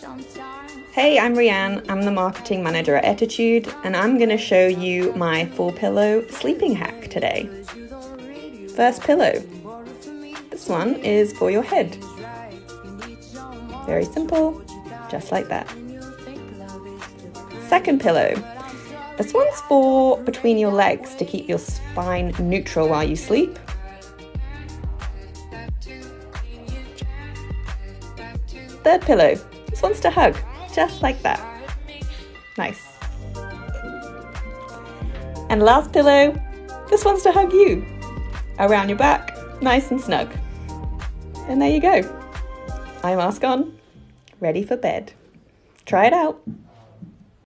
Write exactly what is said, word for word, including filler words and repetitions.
Hey, I'm Rhianne. I'm the marketing manager at Attitude, and I'm going to show you my full pillow sleeping hack today. First pillow. This one is for your head. Very simple, just like that. Second pillow. This one's for between your legs to keep your spine neutral while you sleep. Third pillow. This one's to hug, just like that. Nice. And last pillow. This one's to hug you. Around your back, nice and snug. And there you go. Eye mask on, ready for bed. Try it out.